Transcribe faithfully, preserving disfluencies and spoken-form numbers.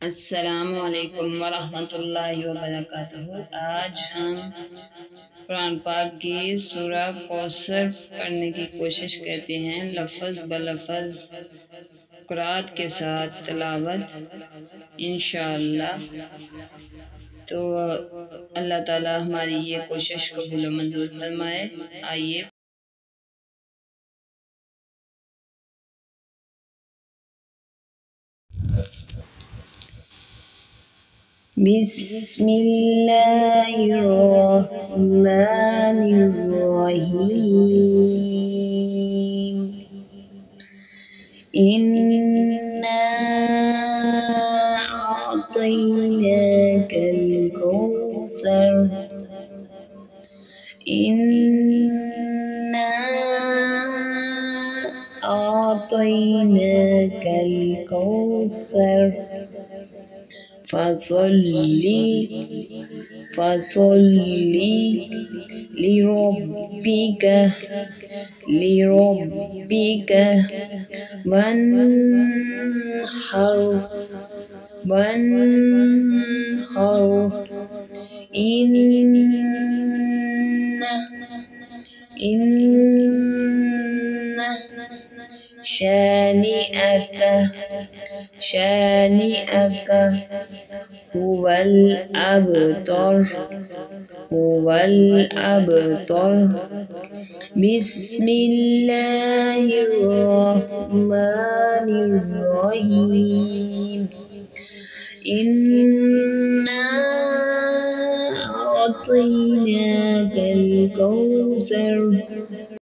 अस्सलामु अलैकुम वरहमतुल्लाहि वबरकातुहू। आज हम कुरान पाक की सूरह कौसर पढ़ने की कोशिश करते हैं, लफ्ज़ ब लफ्ज़ कुरात के साथ तिलावत इंशाअल्लाह। तो अल्लाह ताला हमारी ये कोशिश कबूल व मंजूर फरमाए। आइए बिस्मिल्लाहिर्रहमानिर्रहीम। इन्ना अअतैनाकल कौसर। इन्ना अअतैनाकल कौसर फसल्ली फसल्ली लिरब्बिका लिरब्बिका वन्हर वन्हर। इन्न इन्न शानिअका शानिअका हुवल अबतर हुवल अबतर। बिस्मिल्लाहिर्रहमानिर्रहीम। इन्ना अअतैनाकल कौसर